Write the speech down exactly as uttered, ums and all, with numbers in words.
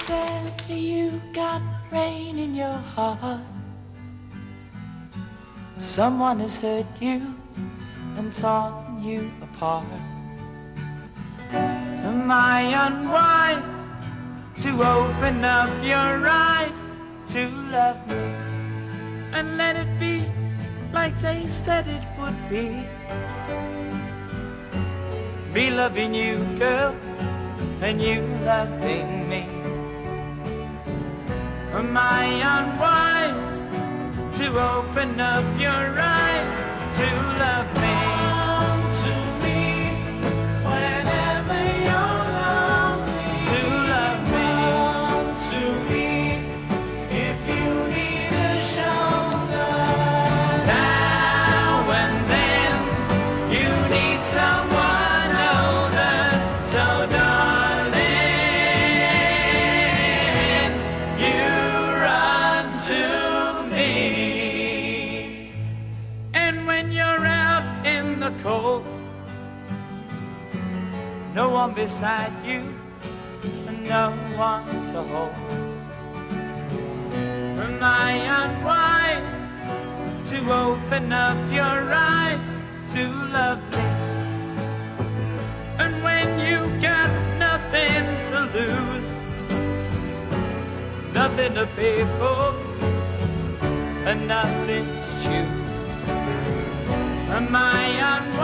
if ever you got rain in your heart, someone has hurt you and torn you apart. Am I unwise to open up your eyes to love me and let it be like they said it would be? Me loving you, girl, and you loving me. Am I unwise to open up your eyes to love me? Come to me whenever you're lonely. To love me. Come to me if you need a shoulder. Now and then you need someone older. So darling, you run to me. And when you're out in the cold, no one beside you and no one to hold, am I unwise to open up your eyes to love me? And when you got nothing to lose, nothing to pay for, and nothing to choose, am I unwise